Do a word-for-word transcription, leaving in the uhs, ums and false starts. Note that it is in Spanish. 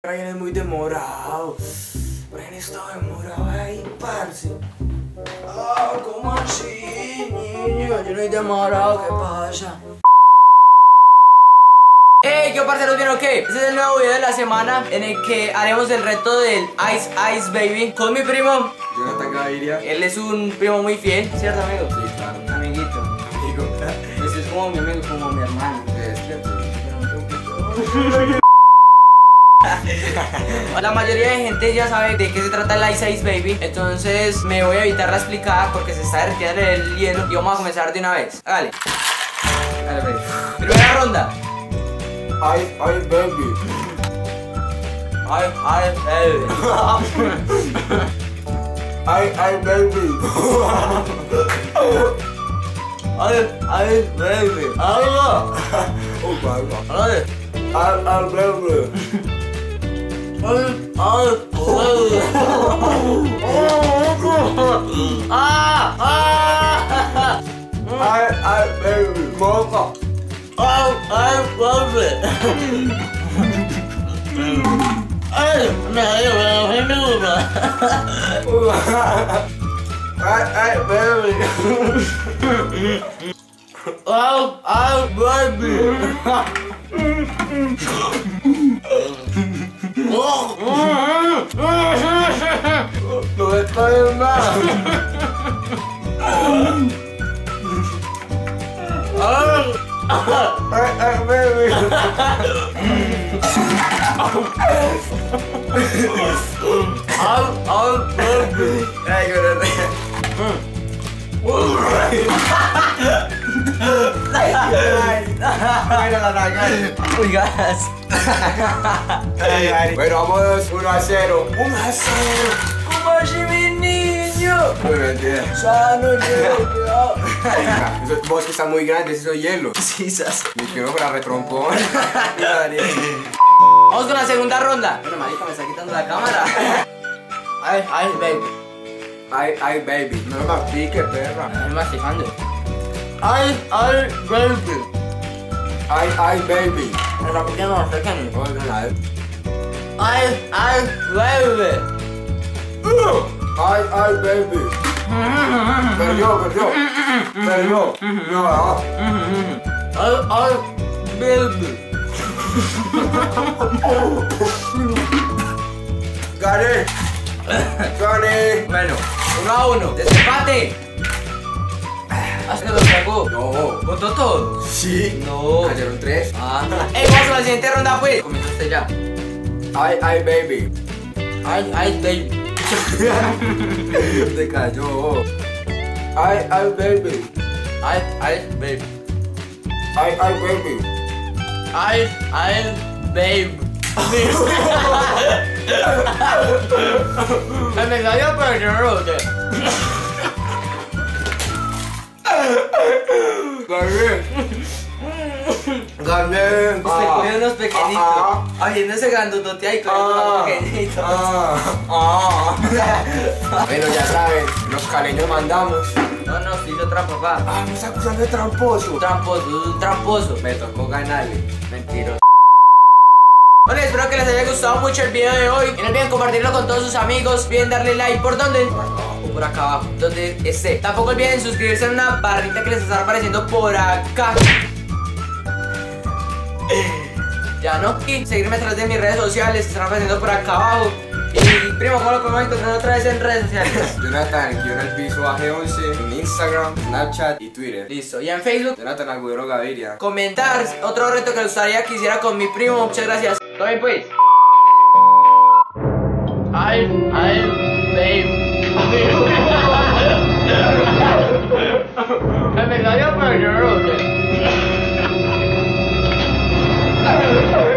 Brian es muy demorado. Brian está demorado ahí, parce. Ah, ¿cómo así, niño? Yo no he demorado, ¿qué pasa? Hey, ¿qué parceros? ¿Bien o qué? Este es el nuevo video de la semana en el que haremos el reto del Ice Ice Baby con mi primo Jonathan Gaviria. Él es un primo muy fiel, ¿cierto, amigo? Sí, claro. Amiguito. Amigo. Ese es como mi amigo, como mi hermano. Es cierto. La mayoría de gente ya sabe de qué se trata el Ice Ice Baby. Entonces me voy a evitar la explicada porque se está derritiendo el hielo. Y vamos a comenzar de una vez. Hágale. Dale, baby. Primera ronda. Ice Ice Baby. Ice Ice Baby. Ice Ice Baby. Ice Ice Baby. Algo. Oh, barba. Hágale. Ice Ice Baby. Ice Ice Baby. Ah, ah. Ice Ice Baby. Moca. Ice Ice Baby. Ay, me dio, me dio. Ice Ice Baby. Oh, oh, baby. No me está bien mal. Ice Ice Baby. Oh, oh, baby. Ay, qué Mira la nalga. Uy, gas. Bueno, vamos uno a cero. uno a cero. ¿Cómo así, mi niño? Muy mentira. Sano, hielo. Esos bosques están muy grandes, eso es hielo. Sí, sas. Y que no fuera retrompón. Vamos con la segunda ronda. Bueno, marica, me está quitando la cámara. Ay, ay, baby. Ay, ay, baby. No me pique, perra. Me masticando. Ay, ay, baby. Ay, ay, baby. Pero ¿por qué no me acercan? Hola. Ay, ay, baby. Ay, ay, baby. Perdió, perdió. Perdió. No, no. Ay, ay, baby. Gané. Gané. Bueno, uno a uno. Desempate. Hasta que lo sacó. No. ¿Votó todo? Sí. No. Cayeron tres. Ah. Ey, vamos a la siguiente ronda, pues. Comienza usted ya. Ay, ay, baby. Ay, ay, baby. Te cayó. Ay, ay, baby. Ay, ay, baby. Ay, ay, baby. Ay, ay, baby. Me salió, pero yo no lo sé. Gané. Gané. Usted cogió unos pequeñitos. Ah. Haciendo ese grandotote ahí con Ah. unos pequeñitos. Ah. Ah. Bueno, ya saben, los caleños mandamos. No, no, se hizo trampa, papá. Ah, me está acusando de tramposo. Tramposo, un tramposo. Me tocó ganarle. Mentiroso. Bueno, espero que les haya gustado mucho el video de hoy. Y no olviden compartirlo con todos sus amigos. Olviden darle like. ¿Por dónde? Por acá. O por acá abajo, donde esté. Tampoco olviden suscribirse en una barrita que les estará apareciendo por acá. Ya no. Y seguirme a través de mis redes sociales que estarán apareciendo por acá abajo. Y primo, ¿cómo lo podemos encontrar otra vez en redes sociales? Jonathan, guión el piso A G once en Instagram, Snapchat y Twitter. Listo. Y en Facebook, Jonathan Agudero Gaviria. comentar otro reto que les gustaría que hiciera con mi primo. Muchas gracias. ¿Todo bien, pues? Ay, ay, babe. Me salió, pero yo no lo sé.